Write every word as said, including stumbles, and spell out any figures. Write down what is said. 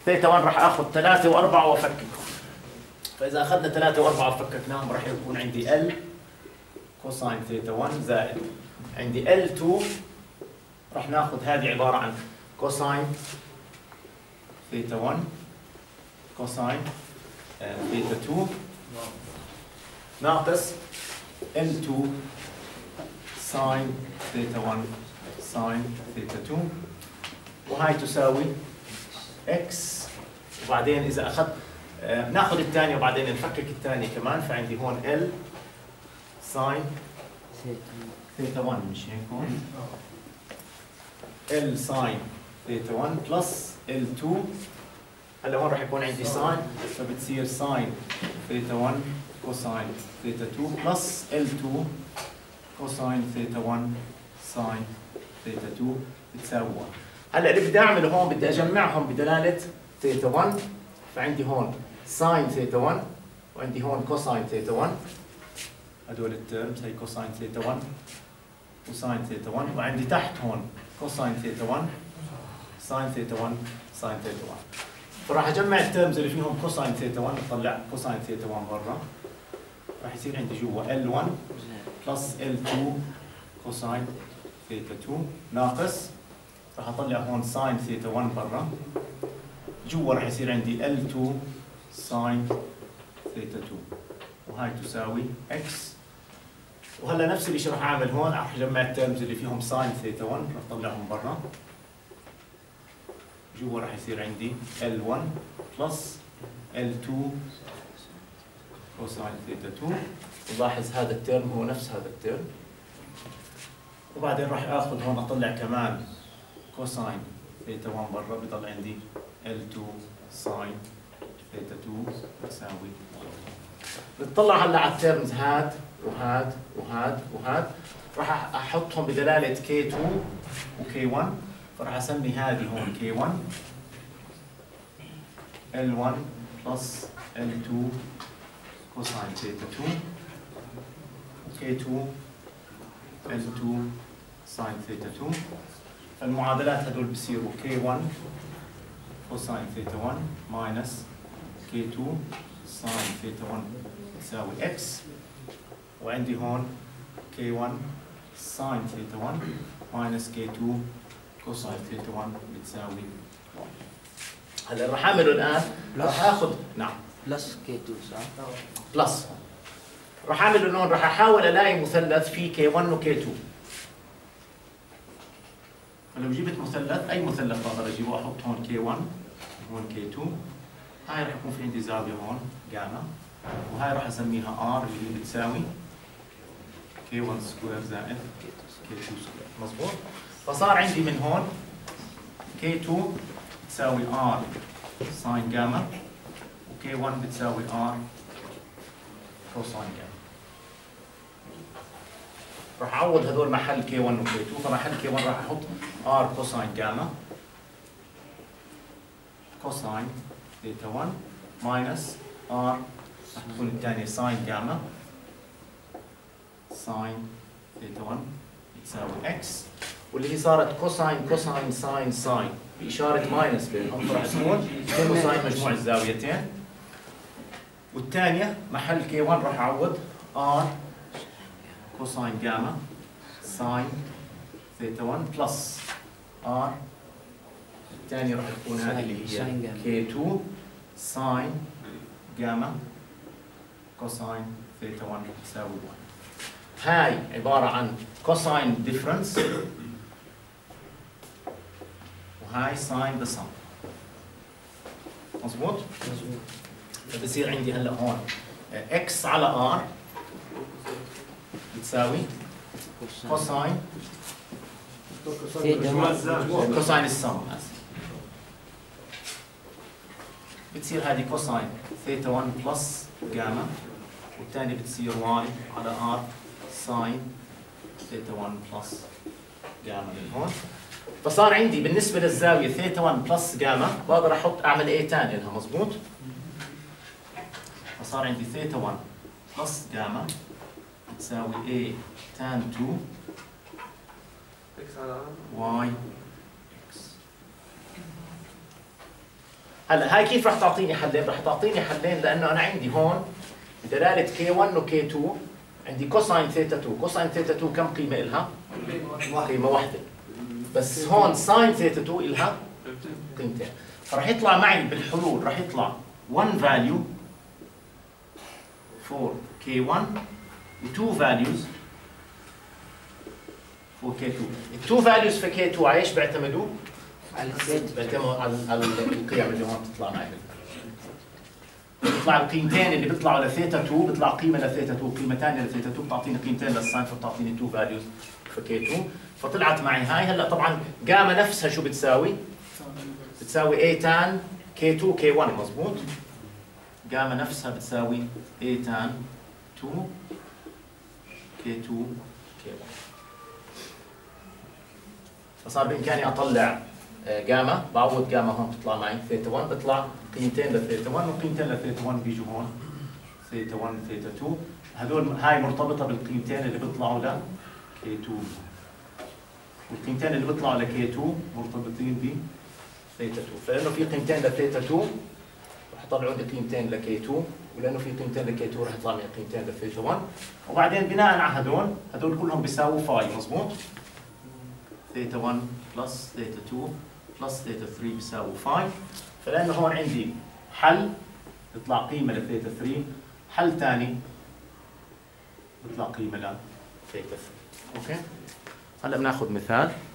ثيتا واحد راح اخذ ثلاثة وأربعة وافككهم. فاذا اخذنا ثلاثة وأربعة وفككناهم راح يكون عندي ال كوساين ثيتا واحد زائد عندي ال اثنين، راح ناخذ هذه عباره عن كوساين ثيتا واحد كوساين ثيتا اثنين ناقص ال اثنين ساين ثيتا واحد ساين ثيتا اثنين، وهاي تساوي اكس. وبعدين اذا اخذت آه ناخذ الثانيه وبعدين نفكك الثانيه كمان، فعندي هون ال ساين ثيتا واحد مش هيك هون ال ساين ثيتا واحد بلس ال اثنين. هلا هون راح يكون عندي ساين، فبتصير ساين ثيتا واحد كوساين ثيتا اثنين بلس ال اثنين كوساين ثيتا واحد ساين ثيتا اثنين بتساوي واحد. هلا اللي بدي اعمله هون بدي اجمعهم بدلاله ثيتا واحد، فعندي هون ساين ثيتا واحد وعندي هون كوساين ثيتا واحد، هدول الترمز هي كوساين ثيتا واحد وساين ثيتا واحد، وعندي تحت هون كوساين ثيتا واحد ساين ثيتا واحد ساين ثيتا واحد. فراح اجمع الترمز اللي فيهم كوساين ثيتا واحد، اطلع كوساين ثيتا واحد برا، راح يصير عندي جوا ال واحد بلس ال اثنين كوساين ثيتا اثنين ناقص، راح اطلع هون ساين ثيتا واحد برا، جوا راح يصير عندي ال اثنين ساين ثيتا اثنين، وهاي تساوي اكس. وهلا نفس الشيء راح اعمل هون، راح اجمع الترمز اللي فيهم ساين ثيتا واحد، راح اطلعهم برا، جوا راح يصير عندي ال واحد بلس ال اثنين كوساين ثيتا اثنين، ولاحظ هذا الترم هو نفس هذا الترم. وبعدين راح اخذ هون اطلع كمان كوساين ثيتا واحد برا، بضل عندي ال اثنين ساين ثيتا اثنين تساوي. بتطلع هلا على الترمز هاد وهاد وهاد وهاد، راح احطهم بدلاله كي اثنين وكي واحد، فراح اسمي هذه هون كي واحد ال واحد بلس ال اثنين كوساين ثيتا اثنين وكي اثنين ال اثنين ساين ثيتا اثنين. فالمعادلات هدول بصيروا كي واحد كوساين ثيتا واحد ماينس كي اثنين ساين ثيتا واحد تساوي اكس، وعندي هون كي واحد ساين ثيتا واحد ماينس كي اثنين كوساين ثيتا واحد بتساوي واحد. هلا راح اعمله الان، راح اخذ نعم بلس كي اثنين صح؟ بلس، راح اعمله هون، راح احاول الاقي مثلث فيه كي واحد وكي اثنين. فلو جبت مثلث اي مثلث بقدر اجيبه واحط هون كي واحد هون كي اثنين، هاي راح يكون في عندي زاويه هون جاما، وهاي راح اسميها ار اللي بتساوي كي واحد سكوير زائد كي اثنين سكوير. مضبوط؟ فصار عندي من هون كي اثنين بتساوي ار ساين جاما، وكي واحد بتساوي ار كوساين جاما. راح اعوض هذول محل كي واحد وكي اثنين، فمحل كي واحد راح احط ار كوساين جاما كوساين ثيتا واحد ماينس ار راح تكون الثانية ساين جاما ساين ثيتا واحد بتساوي اكس، واللي هي صارت كوساين كوساين ساين ساين بإشارة ماينس بينهم، فراح تكون كوساين مجموع الزاويتين. والثانية محل كي واحد راح اعوض ار كوساين جاما ساين ثيتا واحد بلس ار الثانية راح تكون هذه اللي هي كي اثنين ساين جاما كوساين ثيتا واحد تساوي واحد. هاي عبارة عن كوساين ديفرنس، وهاي ساين ذا سم. مظبوط؟ مظبوط. فبصير عندي هلا هون اكس على ار بتساوي كوساين كوساين السم، اسف. بتصير هذه كوساين ثيتا واحد بلس جاما، والثانية بتصير واي على ار ساين ثيتا واحد بلس جاما من هون. فصار عندي بالنسبة للزاوية ثيتا واحد بلس جاما بقدر احط اعمل ايه ثاني لها. مضبوط؟ فصار عندي ثيتا واحد بلس جاما تساوي A tan اثنين y x. هلا هاي كيف راح تعطيني حلين؟ راح تعطيني حلين لانه انا عندي هون بدلاله كي واحد و كي اثنين عندي كوساين ثيتا اثنين، كوساين ثيتا اثنين كم قيمه لها؟ قيمه واحده. بس هون ساين ثيتا اثنين لها قيمتين. فراح يطلع معي بالحلول راح يطلع واحد value for كي واحد و two values for كي اثنين. ال two values في كي اثنين على ايش بيعتمدوا؟ بيعتمدوا على على القيم اللي هون بتطلع معي. بيطلع القيمتين اللي بيطلعوا لثيتا اثنين بيطلع قيمه لثيتا اثنين، قيمه ثانيه لثيتا اثنين بتعطيني قيمتين للساين فبتعطيني two values في كي اثنين. فطلعت معي هاي. هلا طبعا جاما نفسها شو بتساوي؟ بتساوي A tan كي اثنين كي واحد مضبوط. جاما نفسها بتساوي A tan اثنين كي اثنين كي واحد. فصار بامكاني اطلع جاما، بعوض جاما هون بتطلع معي ثيتا واحد، بيطلع قيمتين لثيتا واحد وقيمتين لثيتا واحد بيجوا هون ثيتا واحد ثيتا اثنين. هذول هاي مرتبطه بالقيمتين اللي بيطلعوا ل كي اثنين، والقيمتين اللي بيطلعوا ل كي اثنين مرتبطين ب ثيتا اثنين. فلانه في قيمتين لثيتا اثنين رح يطلعوا عندي قيمتين لكي اثنين، ولانه في قيمتين لكي اثنين رح يطلع معي قيمتين لثيتا واحد. وبعدين بناء على هذول هذول كلهم بيساووا فاي مضبوط. ثيتا واحد بلس ثيتا اثنين بلس ثيتا ثلاثة بيساوي خمسة. فلانه هون عندي حل بيطلع قيمه لثيتا ثلاثة، حل ثاني بيطلع قيمه لثيتا ثلاثة. اوكي. هلا بناخذ مثال.